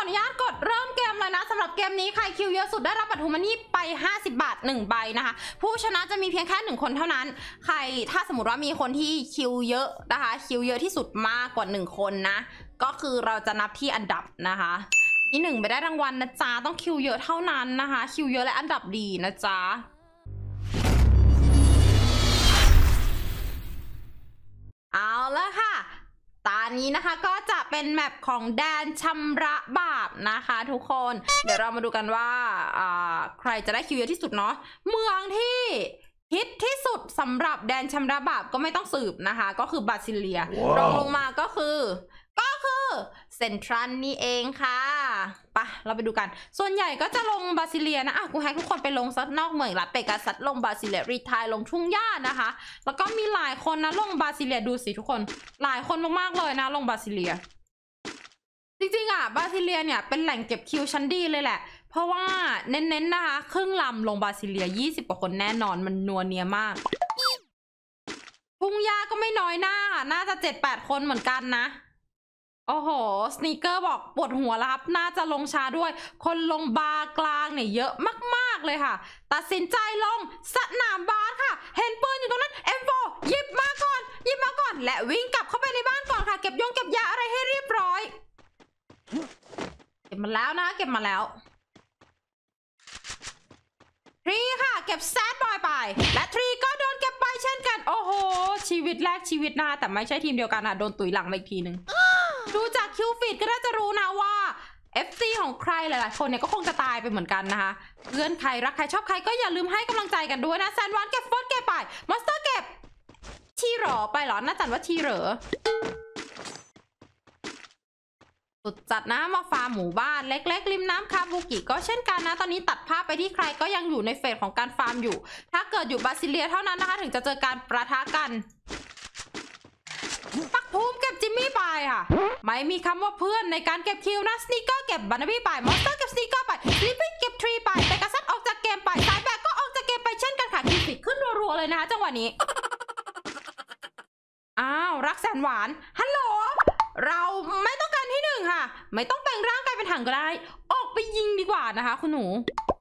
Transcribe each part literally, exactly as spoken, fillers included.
นุญาตกดเริ่มเกมเลยนะสำหรับเกมนี้ใครคิวเยอะสุดได้รับบัตรทูมันนี่ไปห้าสิบบาทหนึ่งใบนะคะผู้ชนะจะมีเพียงแค่หนึ่งคนเท่านั้นใครถ้าสมมติว่ามีคนที่คิวเยอะนะคะคิวเยอะที่สุดมากกว่าหนึ่งคนนะก็คือเราจะนับที่อันดับนะคะที่หนึ่งไปได้รางวัลนะจ๊ะต้องคิวเยอะเท่านั้นนะคะคิวเยอะและอันดับดีนะจ๊ะเอาละค่ะตอนนี้นะคะก็จะเป็นแมปของแดนชำระบาปนะคะทุกคนเดี๋ยวเรามาดูกันว่าใครจะได้คิวเยอะที่สุดเนาะเมืองที่ฮิตที่สุดสำหรับแดนชำระบาปก็ไม่ต้องสืบนะคะก็คือบาซิเลีย wow. รองลงมาก็คือก็คือเซ็นทรัลนี่เองค่ะปะเราไปดูกันส่วนใหญ่ก็จะลงบาซิเลียนะอ่ะกูให้ทุกคนไปลงซัดนอกเมืองละเปกาซัดลงบาซิเลียรีไทล์ลงทุ่งหญ้านะคะแล้วก็มีหลายคนนะลงบาซิเลียดูสิทุกคนหลายคนมากๆเลยนะลงบาซิเลียจริงๆอ่ะบาซิเลียเนี่ยเป็นแหล่งเก็บคิวชั้นดีเลยแหละเพราะว่าเน้นๆนะคะครึ่งลำลงบาซิเลียยี่สิบกว่าคนแน่นอนมันนัวเนียมากทุ่งหญ้าก็ไม่น้อยหน้าค่ะน่าจะ เจ็ดแปด คนเหมือนกันนะโอ้โหสนีกเกอร์บอกปวดหัวแล้วครับน่าจะลงช้าด้วยคนลงบาร์กลางเนี่ยเยอะมากๆเลยค่ะตัดสินใจลงสนามบาสค่ะเห็นปืนอยู่ตรงนั้น เอ็ม โฟร์ หยิบมาก่อนหยิบมาก่อนและวิ่งกลับเข้าไปในบ้านก่อนค่ะเก็บยงเก็บยาอะไรให้เรียบร้อยเก็บมาแล้วนะเก็บมาแล้วทรีค่ะเก็บแซดบอยไปและทรีก็โดนเก็บไปเช่นกันโอ้โหชีวิตแรกชีวิตหน้าแต่ไม่ใช่ทีมเดียวกันนะโดนตุยหลังมาอีกทีนึงดูจากคิวฟีดก็น่าจะรู้นะว่า เอฟ ซี ของใครหลายๆคนเนี่ยก็คงจะตายไปเหมือนกันนะคะเพื่อนใครรักใครชอบใครก็อย่าลืมให้กำลังใจกันด้วยนะแซนวานเก็บฟอสเก็บไปมอนสเตอร์เก็บทีเหรอไปเหรอน่าจัดว่าทีเหรอสุดจัดนะมาฟาร์มหมู่บ้านเล็กๆริมน้ำคาบุกิก็เช่นกันนะตอนนี้ตัดภาพไปที่ใครก็ยังอยู่ในเฟสของการฟาร์มอยู่ถ้าเกิดอยู่บาซิเลียเท่านั้นนะคะถึงจะเจอการประทะกันปักภูมิเก็บจิมมี่ไปค่ะไม่มีคำว่าเพื่อนในการเก็บคิวนะสนีกเกอร์เก็บบานาบี้ไปมอนสเตอร์เก็บสนีกเกอร์ไปลิปปี้เก็บทรีไปเปกาซัสออกจากเกมไปสายแบกก็ออกจากเกมไปเช่นกันค่ะคิวฟิกขึ้นรัวๆเลยนะคะจังหวะนี้อ้าวรักแสนหวานฮัลโหลเราไม่ต้องการที่หนึ่งค่ะไม่ต้องแปลงร่างกายเป็นถังก็ได้ออกไปยิงดีกว่านะคะคุณหนู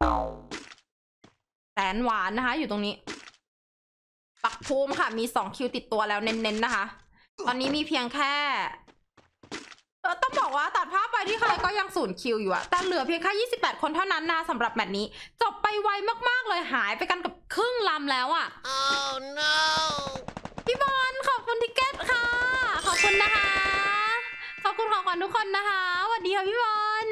แสนหวานนะคะอยู่ตรงนี้ปักภูมิค่ะมีสองคิวติดตัวแล้วเน้นๆนะคะตอนนี้มีเพียงแค่ต้องบอกว่าตัดภาพไปที่ใครก็ยังศูนย์คิวอยู่อะแต่เหลือเพียงแค่ยี่สิบแปดคนเท่านั้นนะสำหรับแมตช์นี้จบไปไวมากๆเลยหายไปกันกับครึ่งลำแล้วอะ oh, no. พี่บอลขอบคุณทิเก็ตค่ะขอบคุณนะคะขอบคุณของขวัญทุกคนนะคะสวัสดีค่ะพี่บอล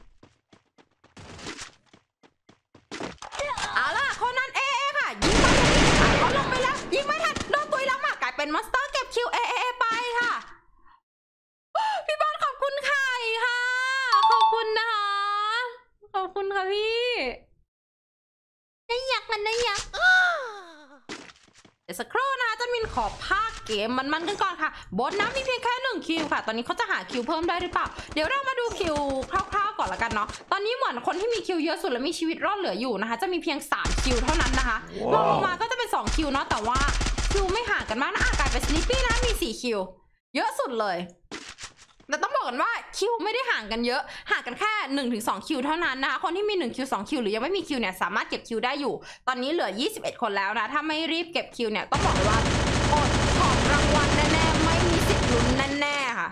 เอาล่ะคนนั้นเอเอค่ะยิงมาเขาลงไปแล้วยิงไม่ทันโดนตุยแล้วมากลายเป็นมอนสเตอร์เก็บคิวเอเอไปค่ะพี่บอลขอบคุณไข่ค่ะขอบคุณนะคะขอบคุณค่ะพี่ได้ยักมันได้ยักเดี๋ยวสักครู่นะคะจันมินขอภาคเกมมันๆกันก่อนค่ะบอสน้ำมีเพียงแค่หนึ่งคิวค่ะตอนนี้เขาจะหาคิวเพิ่มได้หรือเปล่าเดี๋ยวเรามาดูคิวคร่าวๆก่อนละกันเนาะตอนนี้เหมือนคนที่มีคิวเยอะสุดและมีชีวิตรอดเหลืออยู่นะคะจะมีเพียงสามคิวเท่านั้นนะคะลงมาก็จะเป็นสองคิวเนาะแต่ว่าคิวไม่ห่างกันมากนะอากลายเป็นสลิปปี้นะมีสี่คิวเยอะสุดเลยแต่ต้องบอกกันว่าคิวไม่ได้ห่างกันเยอะห่างกันแค่ หนึ่งถึงสอง คิวเท่านั้นนะคะคนที่มีหนึ่งคิวสองคิวหรือยังไม่มีคิวเนี่ยสามารถเก็บคิวได้อยู่ตอนนี้เหลือยี่สิบเอ็ดคนแล้วนะถ้าไม่รีบเก็บคิวเนี่ยต้องบอกเลยว่าอดของรางวัลแน่ๆไม่มีสิทธิ์ลุ้นแน่ๆค่ะ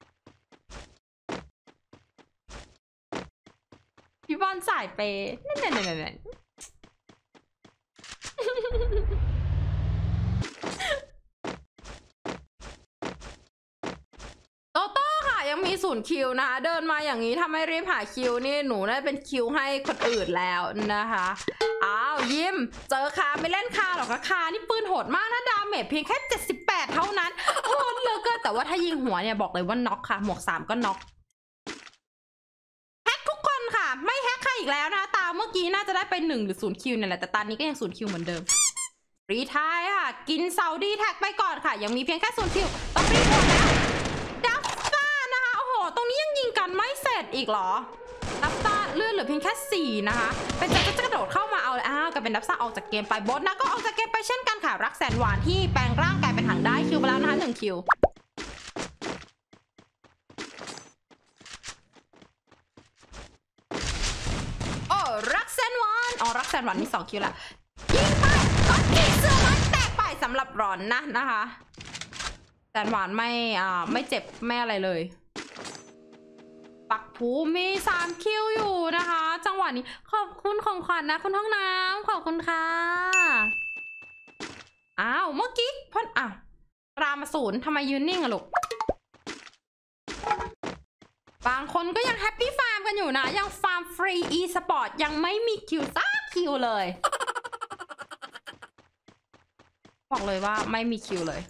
พี่บอลสายเปย์นั่นๆๆโตโต้ค่ะยังมีศูนย์คิวนะคะเดินมาอย่างนี้ถ้าไม่รีบหาคิวนี่หนูได้เป็นคิวให้คนอื่นแล้วนะคะอ้าวยิ้มเจอคาไม่เล่นคาหรอกนะคานี่ปืนโหดมากนะดาเมจเพียงแค่เจ็ดสิบแปดเท่านั้นโหดเหลือเกินแต่ว่าถ้ายิงหัวเนี่ยบอกเลยว่าน็อกค่ะหมวกสามก็น็อกแฮกทุกคนค่ะไม่แฮกใครอีกแล้วนะตามเมื่อกี้น่าจะได้เป็นหนึ่งหรือศูนย์คิวเนี่ยแหละแต่ตอนนี้ก็ยังศูนย์คิวเหมือนเดิมรีไทร์ค่ะกินเซาดีแท็กไปก่อนค่ะยังมีเพียงแค่ศูนย์คิวต้องรีบหมดแล้วดับซ่านะคะโอ้โหตรงนี้ยังยิงกันไม่เสร็จอีกเหรอดับซ่าเลื่อนเหลือเพียงแค่สี่นะคะเป็นจะจะกระโดดเข้ามาเอาอ้าวกลายเป็นดับซ่าออกจากเกมไปบอสนะก็ออกจากเกมไปเช่นกันค่ะรักแสนหวานที่แปลงร่างกายเป็นถังได้คิวไปแล้วนะคะหนึ่งคิวรักแสนหวานมีสองคิวละยิงไปก็จีเสื้อมันแตกไปสำหรับรอนนะนะคะแสนหวานไม่อ่าไม่เจ็บไม่อะไรเลยปักผูมีสามคิวอยู่นะคะจังหวะนี้ขอบคุณของขวัญนะคุณห้องน้ำขอบคุณค่ะอ้าวเมื่อกี้พ่นอ้าวรามาศูนย์ทำไมยืนนิ่งอะลูกบางคนก็ยังแฮปปี้ฟาร์มกันอยู่นะยังฟาร์มฟรีอีสปอร์ตยังไม่มีคิวสักคิวเลยบอกเลยว่าไม่มีคิวเลย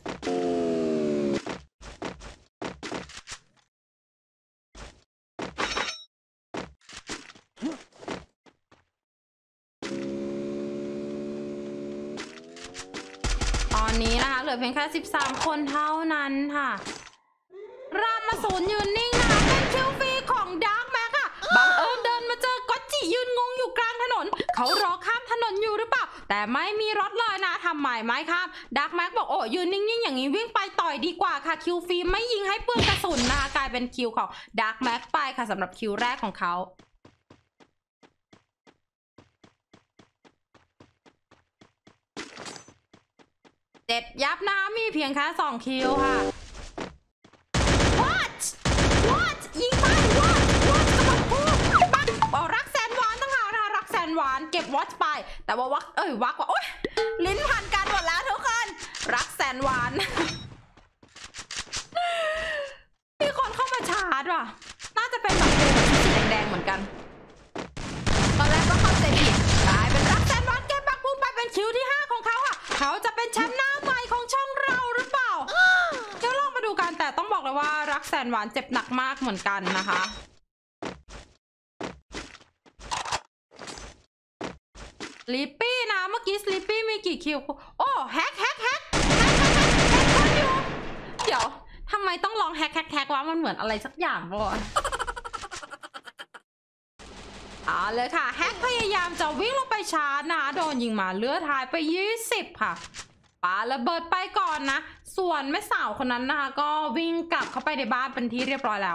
ตอนนี้นะคะเหลือเพียงแค่สิบสามคนเท่านั้นค่ะรามาศูนย์ยืนนิ่งนะคะเป็นคิวฟรีของดาร์กแม็กค่ะบังเอิญเดินมาเจอก็จิยืนงงอยู่กลางถนนเขารอข้ามถนนอยู่หรือเปล่าแต่ไม่มีรถเลยนะทำไมไม่ข้ามดาร์กแม็กบอกโอ้ยืนนิ่งๆอย่างนี้วิ่งไปต่อยดีกว่าค่ะคิวฟรีไม่ยิงให้เปลืองกระสุนนะคะกลายเป็นคิวของดาร์กแม็กไปค่ะสำหรับคิวแรกของเขาเจ็ดยับนะคะมีเพียงแค่สองคิวค่ะ what what ยิงไป what what กำลังพูดปักเอารักแสนหวานตั้งหากนะคะรักแสนหวานเก็บ watch ไปแต่ว่าวักเอ้ยวักว่าโอ๊ยลิ้นพันกันหมดแล้วทุกคนรักแสนหวานมีคนเข้ามาชาร์จว่ะน่าจะเป็นแบบเป็นสีแดงๆเหมือนกันตอนแรกก็เข้าใจผิดกลายเป็นรักแสนหวานเก็บปักพุ่งไปเป็นคิวที่ห้าของเขาค่ะเขาจะเป็นแชมป์หน้าใหม่ของช่องเราหรือเปล่าเดี๋ยวลองมาดูกันแต่ต้องบอกเลยว่ารักแสนหวานเจ็บหนักมากเหมือนกันนะคะสลีปปี้นะเมื่อกี้สลีปปี้มีกี่คิวโอ้แฮกแฮกแฮกแฮกแฮกแฮกอยู่เดี๋ยวทำไมต้องลองแฮกแฮกแฮกวะมันเหมือนอะไรสักอย่างบ่เอาเลยค่ะแฮกพยายามจะวิ่งลงไปชาร์จนะโดนยิงมาเลือดหายไปยี่สิบค่ะปาระเบิดไปก่อนนะส่วนแม่สาวคนนั้นนะคะก็วิ่งกลับเข้าไปในบ้านเป็นที่เรียบร้อยแล้ว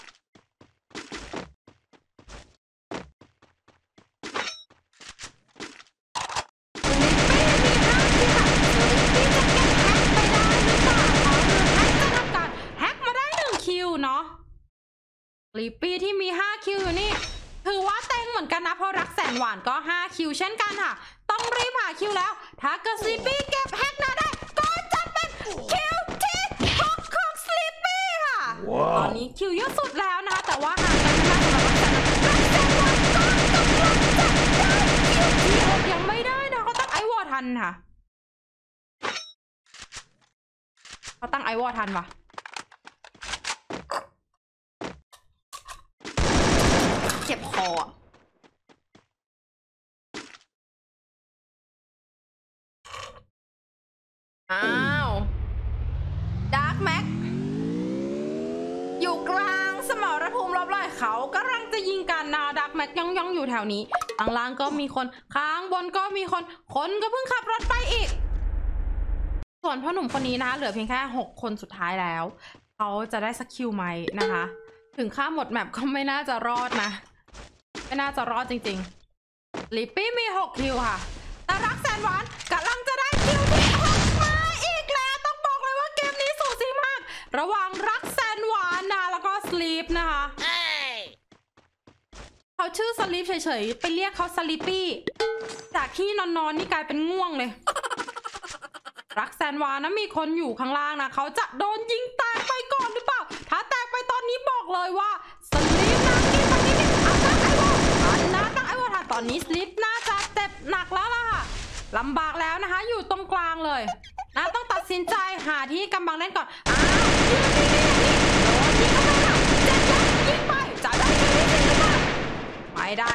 ลีปี้ที่มีห้าคิวอยู่นี่ถือว่าเต็งเหมือนกันนะเพราะรักแสนหวานก็ห้าคิวเช่นกันค่ะต้องรีบหาคิวแล้วถ้าเกิดสลีปปี้เก็บแฮกนะได้ก็จะเป็นคิวที่หกของสลีปปี้ค่ะ wow. ตอนนี้คิวเยอะสุดแล้วนะคะแต่ว่าห่างกันไม่มากสำหรับรักแสนหวานก็กำลังจะได้คิวที่หกยังไม่ได้นะเขาตั้งไอวอร์ทันค่ะเขาตั้งไอวอร์ทันว่ะเจ็บคออ้าวดาร์กแม็กอยู่กลางสมรภูมิรอบๆเขากำลังจะยิงกันนะดาร์กแม็กย่องย่องอยู่แถวนี้ข้างล่างก็มีคนข้างบนก็มีคนคนก็เพิ่งขับรถไปอีกส่วนพ่อหนุ่มคนนี้นะเหลือเพียงแค่หกคนสุดท้ายแล้วเขาจะได้สักคิวไหมนะคะถึงค่าหมดแมปก็ไม่น่าจะรอดนะไม่น่าจะรอดจริงๆลิปปี้มีหกคิวค่ะแต่รักแสนหวานกำลังจะได้คิวที่หกมาอีกแล้วต้องบอกเลยว่าเกมนี้สูสีมากระหว่างรักแสนหวานนะแล้วก็สลีปนะคะ hey. เขาชื่อสลีปเฉยๆไปเรียกเขาสลีปปี้จากที่นอนๆนี่กลายเป็นง่วงเลย รักแสนหวานนะมีคนอยู่ข้างล่างนะเขาจะโดนยิงแตกไปก่อนหรือเปล่าถ้าแตกไปตอนนี้บอกเลยว่าสลีปนะกินไปนิดนึงอ่ะตั้งไอวอร์อันนะตั้งไอวอร์ตอนนี้สลีปน่าจะเจ็บหนักแล้วล่ะค่ะลำบากแล้วนะคะอยู่ตรงกลางเลยนะต้องตัดสินใจหาที่กำบังเล่นก่อนอ้าวยิงนี่นี่นี่โดนยิงเข้าไปค่ะเจ็บยับยิงไปจะได้ยิงนี่หรือเปล่าไม่ได้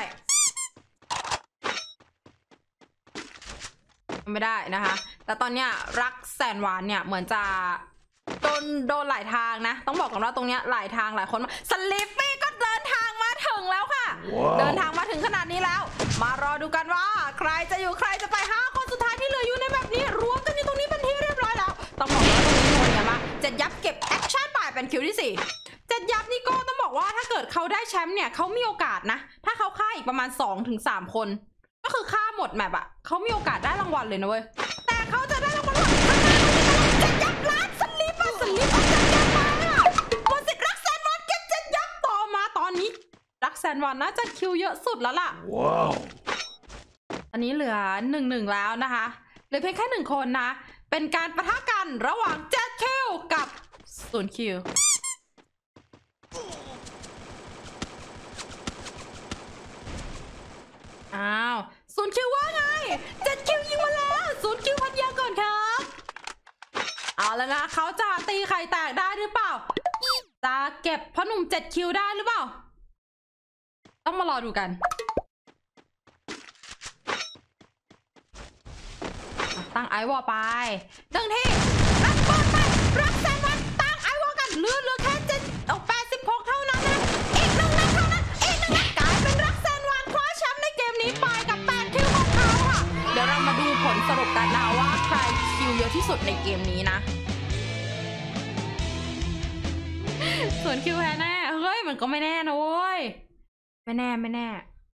ไม่ได้นะคะแต่ตอนเนี้ยรักแสนหวานเนี่ยเหมือนจะโดนโดนหลายทางนะต้องบอกกันว่าตรงเนี้ยหลายทางหลายคนสลิปปี้ก็เดินทางมาถึงแล้วค่ะ wow. เดินทางมาถึงขนาดนี้แล้วมารอดูกันว่าใครจะอยู่ใครจะไปห้าคนสุดท้ายที่เหลืออยู่ในแบบนี้รวมกันอยู่ตรงนี้เป็นที่เรียบร้อยแล้วต้องบอกว่าตรงนี้โหดเนี่ยมากเจ็ดยับเก็บแอคชั่นไปเป็นคิวที่สี่เจ็ดยับนี่ก็ต้องบอกว่าถ้าเกิดเขาได้แชมป์เนี่ยเขามีโอกาสนะถ้าเขาฆ่าอีกประมาณ สองถึงสาม คนก็คือฆ่าหมดแมปอะเขามีโอกาสได้รางวัลเลยนะเว้ยแต่เขาจะได้รางวัลจะยับล้านสลิปอะสลิปออกจากยับมาอะหมดสิทธิ์รักแสนวันเก็บจะยับต่อมาตอนนี้รักแสนวันน่าจะคิวเยอะสุดแล้วล่ะว้าวอันนี้เหลือหนึ่งหนึ่งแล้วนะคะเหลือเพียงแค่หนึ่งคนนะเป็นการปะทะกันระหว่างเจ็ดคิวกับศูนย์คิวอ้าวศูนย์คิวว่าไงเจ็ดคิวยิงมาแล้วศูนย์คิวพันยาก่อนครับเอาแล้วนะเขาจะตีไข่แตกได้หรือเปล่าจะเก็บพ่อหนุ่มเจ็ดคิวได้หรือเปล่าต้องมารอดูกันตั้งไอวอลไปหนึ่งที่รักบอลไปรักแสนวันตั้งไอวอลกันเลือดเหลือแค่เจ็ดเอาแปดสิบหกเท่านั้นนะอีกหนึ่งนัดเท่านั้นอีกหนึ่งนัดกลายเป็นรักแสนวันคว้าแชมป์ในเกมนี้ไปกับแปดคิวของเขาค่ะเดี๋ยวเรามาดูผลสรุปกันนะว่าใครคิวเยอะที่สุดในเกมนี้นะส่วนคิวแพ้แน่เฮ้ยมันก็ไม่แน่นะเว้ยไม่แน่ไม่แน่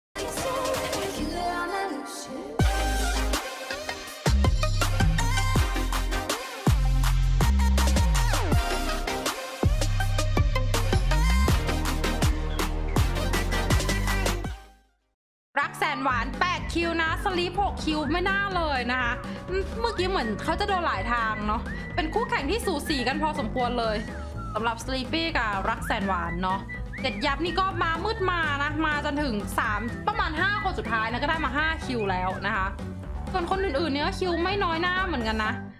รักแสนหวานแปดคิวนะสลีปหกคิวไม่น่าเลยนะคะเมื่อกี้เหมือนเขาจะโดนหลายทางเนาะเป็นคู่แข่งที่สูสีกันพอสมควรเลยสำหรับสลีปี้กับรักแสนหวานเนาะเจ็ดยับนี่ก็มามืดมานะมาจนถึงสามประมาณห้าคนสุดท้ายนะก็ได้มาห้าคิวแล้วนะคะส่วนคนอื่นๆเนี่ยคิวไม่น้อยหน้าเหมือนกันนะ